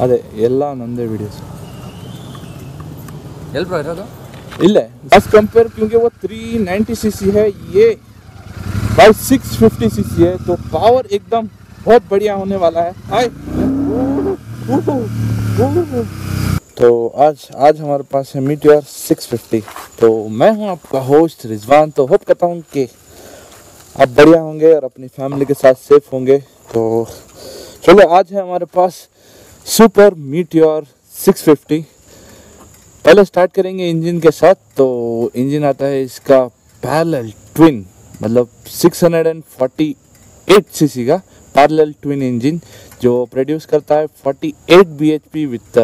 ಅದೇ ಎಲ್ಲ ನಂದೇ ವಿಡಿಯೋಸ್ ಎಲ್ಲಿ ಬ್ರೋ ಇರೋದು इल्ले बस कंपेयर क्योंकि वो 390 सीसी है, ये भाई 650 सीसी है, तो पावर एकदम बहुत बढ़िया होने वाला है। हाय तो आज हमारे पास है मीटियोर 650। तो मैं हूं आपका होस्ट रिजवान। तो होप करता हूं कि आप बढ़िया होंगे और अपनी फैमिली के साथ सेफ होंगे। तो चलो आज है हमारे पास सुपर मीटियोर 650। पहले स्टार्ट करेंगे इंजन के साथ। तो इंजन आता है इसका पैरेलल ट्विन, मतलब 648 सीसी का पैरेलल ट्विन इंजन जो प्रोड्यूस करता है 48 bhp विथ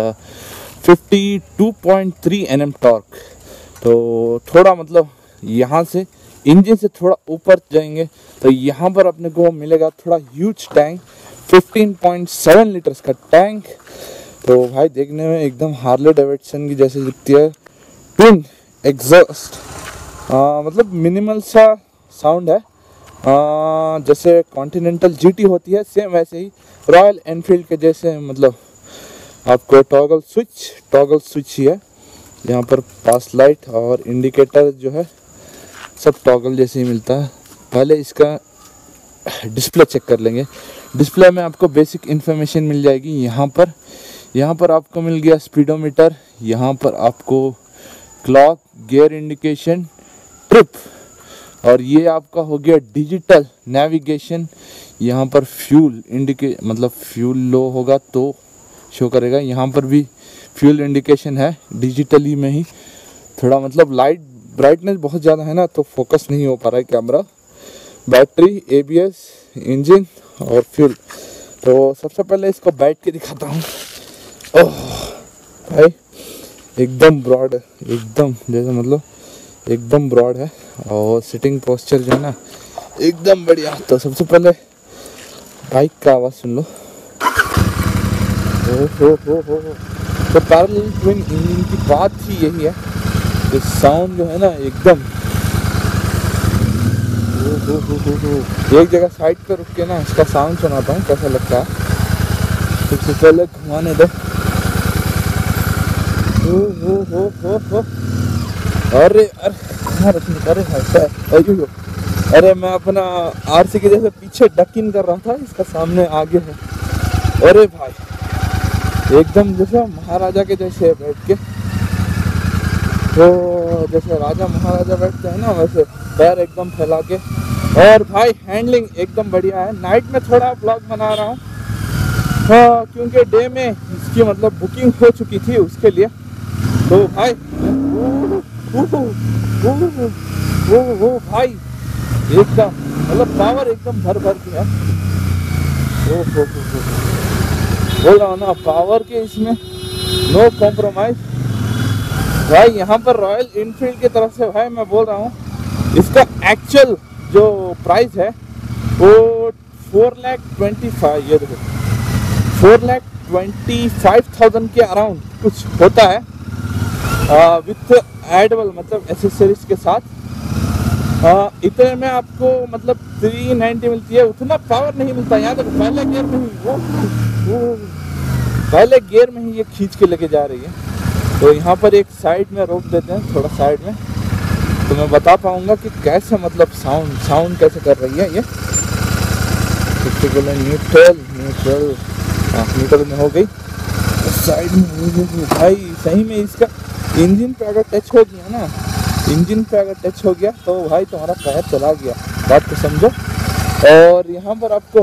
52.3 Nm टॉर्क। तो थोड़ा मतलब यहाँ से इंजन से थोड़ा ऊपर जाएंगे तो यहाँ पर अपने को मिलेगा थोड़ा ह्यूज टैंक, 15.7 लीटर्स का टैंक। तो भाई देखने में एकदम हार्ले डेविडसन की जैसे दिखती है। ट्विन एग्जॉस्ट, मतलब मिनिमल सा साउंड है, जैसे कॉन्टिनेंटल जीटी होती है सेम वैसे ही रॉयल एनफील्ड के जैसे। मतलब आपको टॉगल स्विच ही है यहाँ पर। पास लाइट और इंडिकेटर जो है सब टॉगल जैसे ही मिलता है। पहले इसका डिस्प्ले चेक कर लेंगे। डिस्प्ले में आपको बेसिक इन्फॉर्मेशन मिल जाएगी। यहाँ पर आपको मिल गया स्पीडोमीटर, यहाँ पर आपको क्लॉक, गियर इंडिकेशन, ट्रिप, और ये आपका हो गया डिजिटल नेविगेशन। यहाँ पर फ्यूल मतलब फ्यूल लो होगा तो शो करेगा। यहाँ पर भी फ्यूल इंडिकेशन है डिजिटली में ही। थोड़ा मतलब लाइट ब्राइटनेस बहुत ज़्यादा है ना तो फोकस नहीं हो पा रहा है कैमरा। बैटरी, ABS, इंजन और फ्यूल। तो सबसे पहले इसको बैठ के दिखाता हूँ। ओह भाई एकदम ब्रॉड है, एकदम जैसे मतलब एकदम ब्रॉड है, और सिटिंग पोस्चर जो है ना एकदम बढ़िया। तो सबसे पहले बाइक का आवाज़ सुन लो। हो। तो पैरेलल ट्विन इंजन की बात ही यही है, तो साउंड जो है ना एकदम एक जगह साइड पे रुक के ना इसका साउंड सुनाता हूँ कैसा लगता है। सबसे पहले घुमाने दो। हो। अरे अरे मैं अपना RC के जैसे पीछे डक इन कर रहा था, इसका सामने आगे है। अरे भाई एकदम जैसे महाराजा के जैसे बैठ के, तो जैसे राजा महाराजा बैठते हैं ना वैसे पैर एकदम फैला के। और भाई हैंडलिंग एकदम बढ़िया है। नाइट में थोड़ा ब्लॉग बना रहा हूँ, हाँ, क्योंकि डे में इसकी मतलब बुकिंग हो चुकी थी उसके लिए। तो भाई वो भाई एकदम मतलब पावर एकदम भर की है। बोल रहा हूँ ना पावर के इसमें नो कॉम्प्रोमाइज। भाई यहाँ पर रॉयल एनफील्ड की तरफ से भाई मैं बोल रहा हूँ इसका एक्चुअल जो प्राइस है वो 4,25,000, ये देखो 4,25,000 के अराउंड कुछ होता है विथ एडेबल मतलब एसेसरीज के साथ। इतने में आपको मतलब 390 मिलती है। उतना पावर नहीं मिलता। यहाँ तक पहले गियर में ही ये खींच के लेके जा रही है। तो यहाँ पर एक साइड में रोक देते हैं, थोड़ा साइड में, तो मैं बता पाऊंगा कि कैसे मतलब साउंड कैसे कर रही है ये। सबसे पहले न्यूट्रल में हो गई। साइड में भाई सही में इसका इंजन पे अगर टच हो गया ना, तो भाई तुम्हारा पैर चला गया, बात को समझो। और यहाँ पर आपको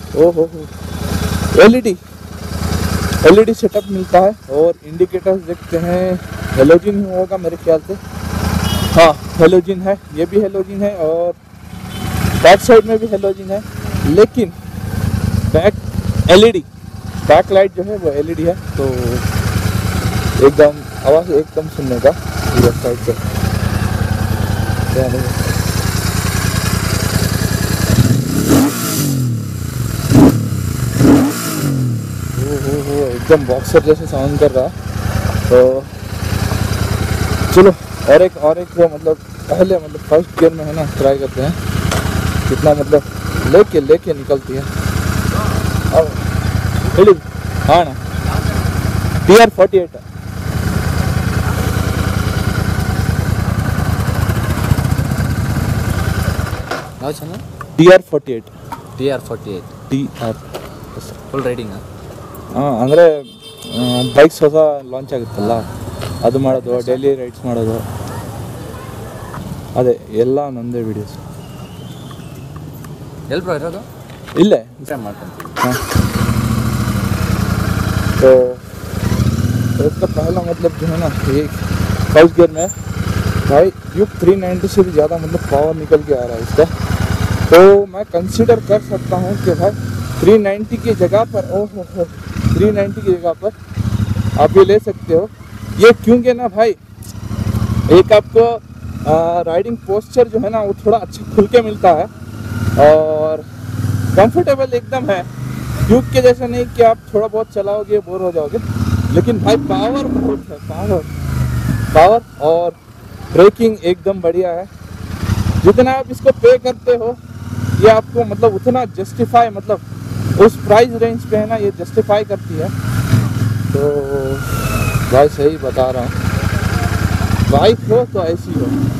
LED सेटअप मिलता है, और इंडिकेटर्स देखते हैं हेलोजन होगा मेरे ख्याल से। हाँ हेलोजन है, ये भी हेलोजन है, और बैक साइड में भी हेलोजन है, लेकिन बैक लाइट जो है वो LED है। तो एकदम आवाज़ एकदम सुनने का इधर साइड से। एकदम बॉक्सर जैसे साउंड कर रहा है। तो चलो और एक वो मतलब पहले मतलब फर्स्ट गियर में है ना ट्राई करते हैं कितना मतलब लेके निकलती है। अब हाँ ना TR48 है। TR48 TR ಫುಲ್ ರೈಡಿಂಗ್ ಅಂದರೆ ಬೈಕ್ಸ್ ಹೊಸ ಲಾಂಚ್ ಆಗುತ್ತಲ್ಲ ಅದು ಮಾಡೋದು, ಡೈಲಿ ರೈಡ್ಸ್ ಮಾಡೋದು, ಅದೇ ಎಲ್ಲ ನಂದೇ ವಿಡಿಯೋಸ್। ಎಲ್ಲಿ ಬ್ರೋ ಇರೋದು? ಇಲ್ಲೇ ಮಾಡ್ಕೊಂತೀವಿ। हाँ तो इसका पहला मतलब जो है ना, ये फर्स्ट गियर में भाई ड्यूक 390 से भी ज़्यादा मतलब पावर निकल के आ रहा है इसका। तो मैं कंसीडर कर सकता हूँ कि भाई 390 की जगह पर 390 की जगह पर आप ये ले सकते हो। ये क्योंकि ना भाई एक आपको राइडिंग पोस्चर जो है ना वो थोड़ा अच्छा खुल के मिलता है और कंफर्टेबल एकदम है। ड्यूक के जैसा नहीं कि आप थोड़ा बहुत चलाओगे बोर हो जाओगे, लेकिन भाई पावर बहुत है, पावर और ब्रेकिंग एकदम बढ़िया है। जितना आप इसको पे करते हो ये आपको मतलब उतना जस्टिफाई, मतलब उस प्राइस रेंज पे है ना ये जस्टिफाई करती है। तो भाई सही बता रहा हूँ, बाइक हो तो ऐसी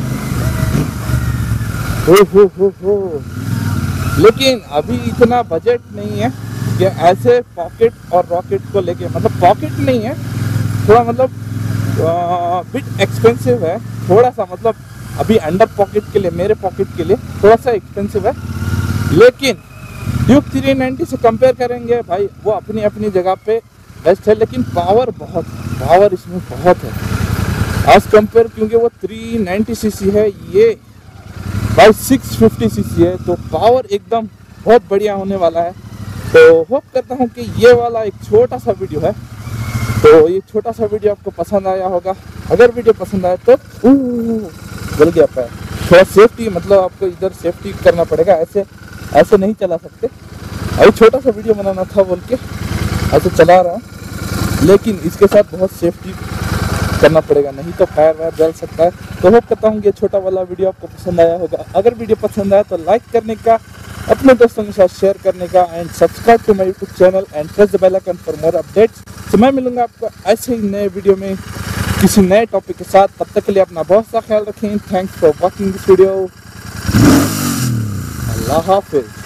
हो। लेकिन अभी इतना बजट नहीं है कि ऐसे पॉकेट और रॉकेट को लेके, मतलब पॉकेट नहीं है, थोड़ा मतलब बिट एक्सपेंसिव है थोड़ा सा, मतलब अभी अंडर पॉकेट के लिए, मेरे पॉकेट के लिए थोड़ा सा एक्सपेंसिव है। लेकिन ड्यूक 390 से कंपेयर करेंगे भाई वो अपनी अपनी जगह पे बेस्ट है, लेकिन पावर इसमें बहुत है आज कंपेयर, क्योंकि वो 390 सीसी है, ये भाई 650 सीसी है, तो पावर एकदम बहुत बढ़िया होने वाला है। तो होप करता हूँ कि ये वाला एक छोटा सा वीडियो है, तो ये छोटा सा वीडियो आपको पसंद आया होगा। अगर वीडियो पसंद आया तो जल गया पैर, थोड़ा सेफ्टी, मतलब आपको इधर सेफ्टी करना पड़ेगा, ऐसे नहीं चला सकते। अभी छोटा सा वीडियो बनाना था बोल के ऐसे चला रहा हूँ, लेकिन इसके साथ बहुत सेफ्टी करना पड़ेगा, नहीं तो फायर वायर जल सकता है। तो होप करता हूँ कि छोटा वाला वीडियो आपको पसंद आया होगा। अगर वीडियो पसंद आया तो लाइक करने का, अपने दोस्तों के साथ शेयर करने का, and subscribe to my YouTube channel and press the bell icon for more updates. तो मैं मिलूंगा आपको ऐसे ही नए वीडियो में किसी नए टॉपिक के साथ। तब तक के लिए अपना बहुत सा ख्याल रखें। Thanks for watching this video. अल्लाह हाफिज।